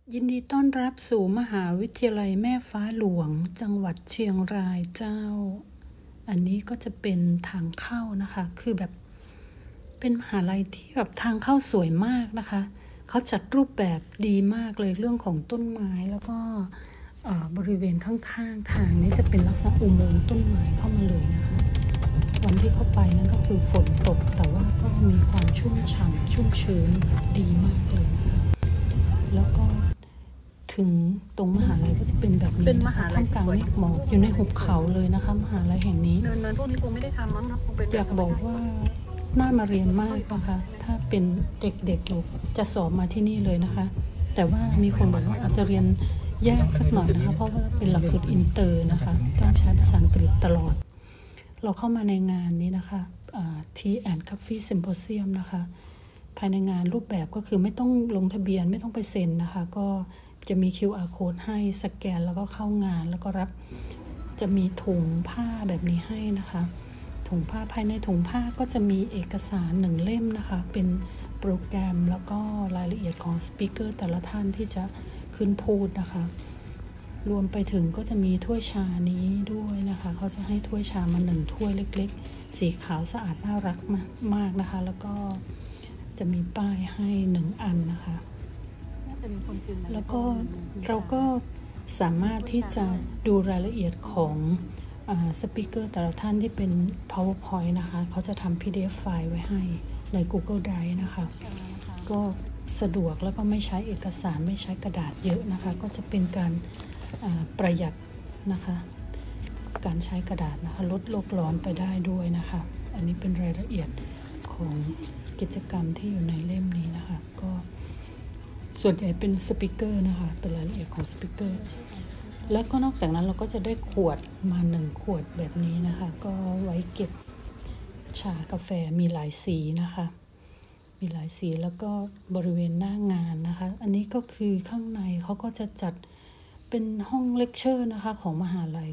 ยินดีต้อนรับสู่มหาวิทยาลัยแม่ฟ้าหลวงจังหวัดเชียงรายเจ้าอันนี้ก็จะเป็นทางเข้านะคะคือแบบเป็นมหาลัยที่แบบทางเข้าสวยมากนะคะเขาจัดรูปแบบดีมากเลยเรื่องของต้นไม้แล้วก็บริเวณข้างๆทางนี้จะเป็นลักษณะอุโมงค์ต้นไม้เข้ามาเลยนะคะวันที่เข้าไปนั่นก็คือฝนตกแต่ว่าก็มีความชุ่มฉ่ำชุ่มชื้นดีมากเลยนะคะแล้วก็ถึงตรงมหาลัยก็จะเป็นแบบนี้เป็นมหาลัยท่ามกลางเมฆหมอกอยู่ในหุบเขาเลยนะคะมหาลัยแห่งนี้เนินพวกนี้คงไม่ได้ทำมั้งเนาะคงเป็นอยากบอกว่าน่ามาเรียนมากนะคะถ้าเป็นเด็กๆอยู่จะสอบมาที่นี่เลยนะคะแต่ว่ามีคนบอกว่าอาจจะเรียนยากสักหน่อยนะคะเพราะว่าเป็นหลักสูตรอินเตอร์นะคะต้องใช้ภาษาอังกฤษตลอดเราเข้ามาในงานนี้นะคะTea and Coffee Symposium นะคะภายในงานรูปแบบก็คือไม่ต้องลงทะเบียนไม่ต้องไปเซ็นนะคะก็จะมี QR code ให้สแกนแล้วก็เข้างานแล้วก็รับจะมีถุงผ้าแบบนี้ให้นะคะถุงผ้าภายในถุงผ้าก็จะมีเอกสาร1เล่มนะคะเป็นโปรแกรมแล้วก็รายละเอียดของสปีกเกอร์แต่ละท่านที่จะขึ้นพูดนะคะรวมไปถึงก็จะมีถ้วยชานี้ด้วยนะคะเขาจะให้ถ้วยชามา1ถ้วยเล็กๆสีขาวสะอาดน่ารักมากนะคะแล้วก็จะมีป้ายให้1อันนะคะแล้วก็เราก็สามารถที่จะดูรายละเอียดของสปีกเกอร์แต่ละท่านที่เป็น PowerPoint นะคะเขาจะทำ PDF ไฟล์ไว้ให้ใน Google Drive นะคะก็สะดวกแล้วก็ไม่ใช้เอกสารไม่ใช้กระดาษเยอะนะคะก็จะเป็นการประหยัดนะคะการใช้กระดาษนะคะลดโลกร้อนไปได้ด้วยนะคะอันนี้เป็นรายละเอียดของกิจกรรมที่อยู่ในเล่มนี้นะคะก็ส่วนใหญ่เป็นสปีกเกอร์นะคะเป็นรายละเอียดของสปีกเกอร์แล้วก็นอกจากนั้นเราก็จะได้ขวดมา1ขวดแบบนี้นะคะก็ไว้เก็บชากาแฟมีหลายสีนะคะมีหลายสีแล้วก็บริเวณหน้างานนะคะอันนี้ก็คือข้างในเขาก็จะจัดเป็นห้องเลคเชอร์นะคะของมหาลัย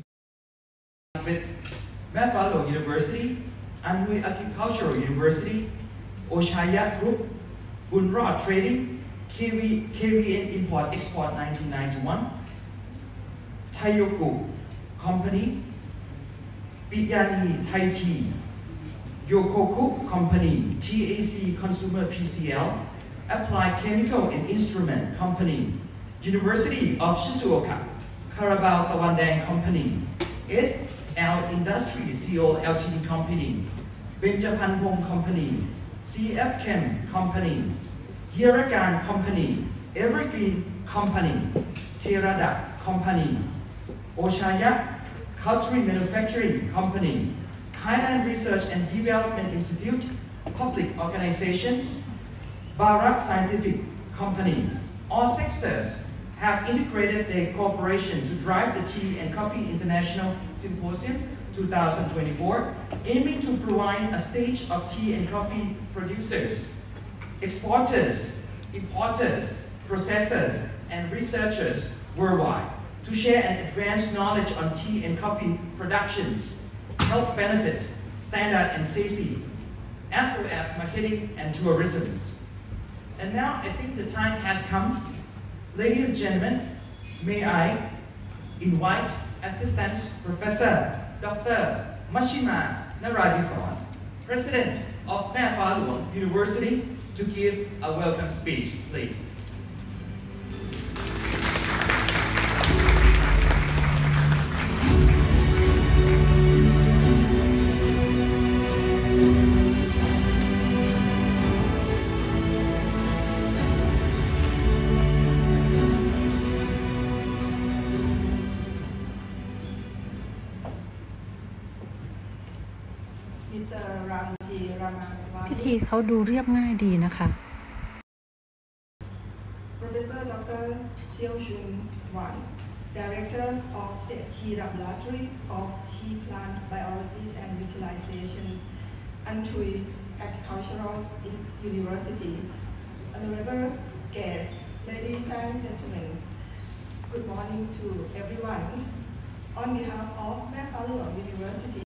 With Mount Fallow University, Anhui Agricultural University, Oshaya Group, Bunrod Trading, KVN Import Export 1991, Tayoku Company, Piyani Thai Tea, Yokoku Company, TAC Consumer PCL, Applied Chemical and Instrument Company, University of Shizuoka, Carabao Tawandang Company, SL Industries CO Ltd Company, Benjapanpong Company, CF Chem Company, Hiragan Company, Evergreen Company, Terada Company, Oshaya Culture Manufacturing Company, Highland Research and Development Institute, Public Organizations, Barak Scientific Company. All sectors have integrated their cooperation to drive the Tea and Coffee International Symposium 2024, aiming to provide a stage of tea and coffee producers, exporters, importers, processors, and researchers worldwide to share and advance knowledge on tea and coffee productions, health benefit, standard and safety, as well as marketing and tourism. And now I think the time has come. Ladies and gentlemen, may I invite Assistant Professor Dr. Mashima Naradisan, President of Mae Fah Luang University, to give a welcome speech, please. พิธีเขาดูเรียบง่ายดีนะคะ Professor Dr. Chiao Chun Wan, Director of State Tea Laboratory of Tea Plant Biologies and Utilizations, Anthui Agricultural University. Honorable guests, ladies and gentlemen, good morning to everyone. On behalf of Mae Fah Luang University,